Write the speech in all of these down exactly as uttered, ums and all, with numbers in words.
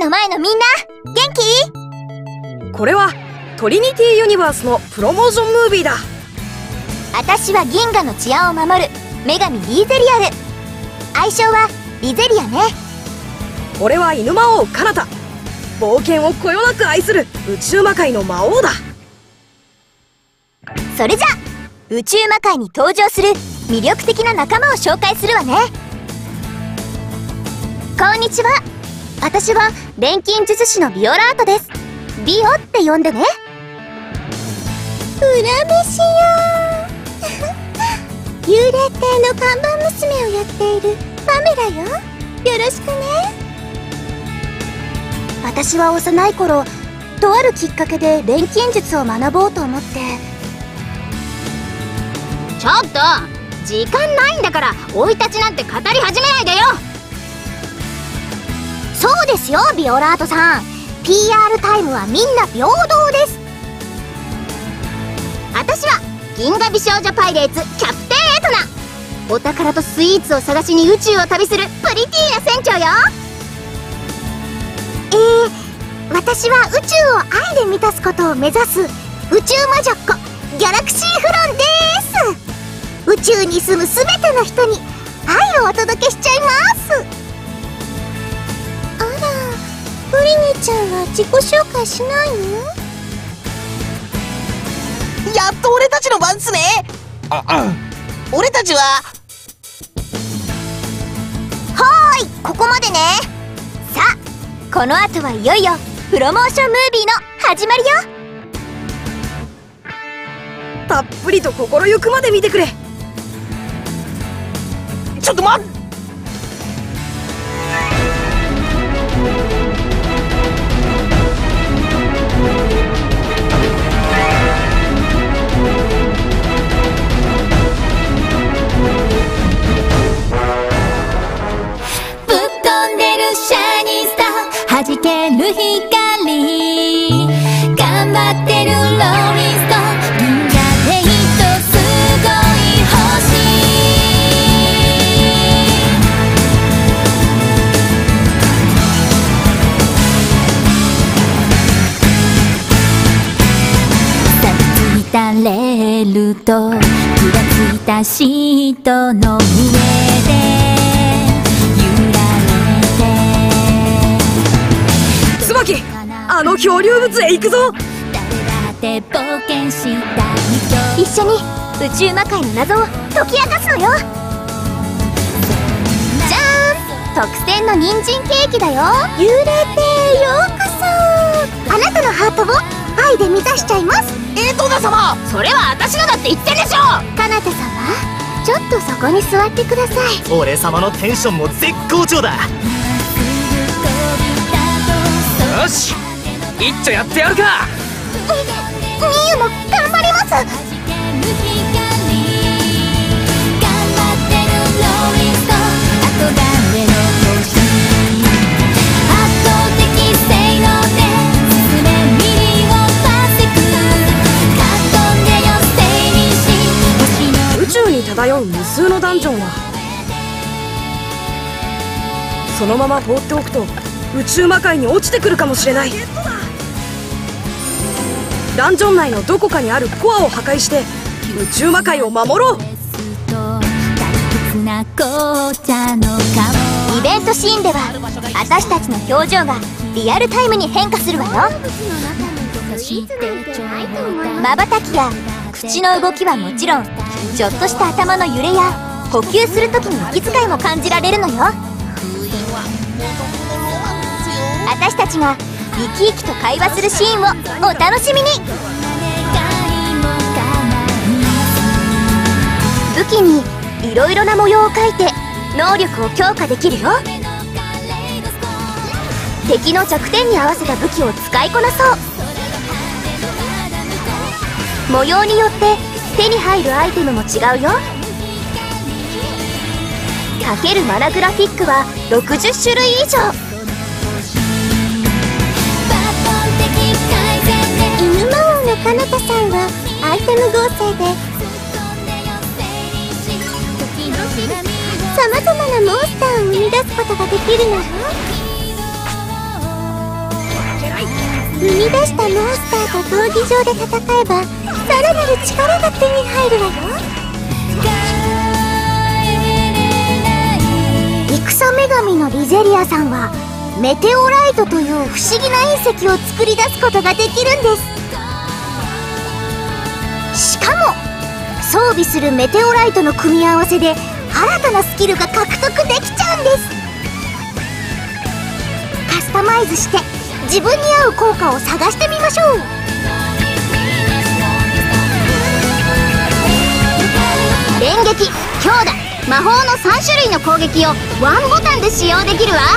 の前のみんな元気？ これはトリニティユニバースのプロモーションムービーだ。 私は銀河の治安を守る女神リーゼリアル。愛称はリゼリアね。 俺は犬魔王カナタ。冒険をこよなく愛する宇宙魔界の魔王だ。 それじゃ宇宙魔界に登場する魅力的な仲間を紹介するわね。こんにちは。私は錬金術師のビオラートです。ビオって呼んでね。裏飯よ幽霊艇の看板娘をやっているパメラよ。よろしくね。私は幼い頃、とあるきっかけで錬金術を学ぼうと思って。ちょっと時間ないんだから生い立ちなんて語り始めないでよ。そうですよビオラートさん、 ピーアール タイムはみんな平等です。私は銀河美少女パイレーツキャプテンエトナ。お宝とスイーツを探しに宇宙を旅するプリティーナ船長よ。えー、私は宇宙を愛で満たすことを目指す宇宙魔女っ子ギャラクシーフロンです。宇宙に住むすべての人に愛をお届けしちゃいます。あら、プリニちゃんは自己紹介しないの？ やっと俺たちの番っすね。ああ俺たちははーい、ここまでね。さあこの後はいよいよプロモーションムービーの始まりよ。 たっぷりと心ゆくまで見てくれ。 ちょっと待っぶっ飛んでるシャイニースター、弾ける光、頑張ってるローリンストーン、銀河で一つすごい星。さびついたレールと気がついたシートの上で椿、あの漂流物へ行くぞ。 一緒に宇宙魔界の謎を解き明かすのよ。じゃーん、特選の人参ケーキだよ。幽霊艇ようこそ。あなたのハートを愛で満たしちゃいます。 エトナ様、 それは私のだって言ってるでしょ。かなた様、ちょっとそこに座ってください。 俺様のテンションも絶好調だ。よし、一丁やってやるか。 みゆも頑張ります。 宇宙に漂う無数のダンジョンはそのまま放っておくと宇宙魔界に落ちてくるかもしれない。ダンジョン内のどこかにあるコアを破壊して宇宙魔界を守ろう。イベントシーンでは私たちの表情がリアルタイムに変化するわよ。まばたきや口の動きはもちろん、ちょっとした頭の揺れや呼吸する時の息遣いも感じられるのよ。私たちが生き生きと会話するシーンをお楽しみに。武器にいろいろな模様を描いて能力を強化できるよ。敵の弱点に合わせた武器を使いこなそう。模様によって手に入るアイテムも違うよ。かけるマナグラフィックはろくじゅっしゅるい以上。犬魔王のかなたさんはアイテム合成でさまざまなモンスターを生み出すことができるのよ。 生み出したモンスターと闘技場で戦えばさらなる力が手に入るわよ。戦女神のリゼリアさんはメテオライトという不思議な隕石を作り出すことができるんです。しかも装備するメテオライトの組み合わせで新たなスキルが獲得できちゃうんです。カスタマイズして自分に合う効果を探してみましょう。連撃、強打、魔法のさん種類の攻撃をワンボタンで使用できるわ。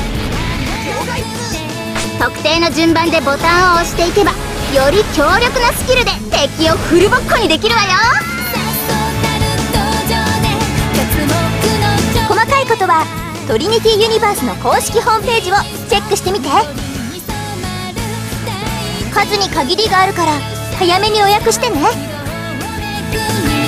特定の順番でボタンを押していけばより強力なスキルで敵をフルボッコにできるわよ。細かいことはトリニティユニバースの公式ホームページをチェックしてみて。数に限りがあるから早めに予約してね。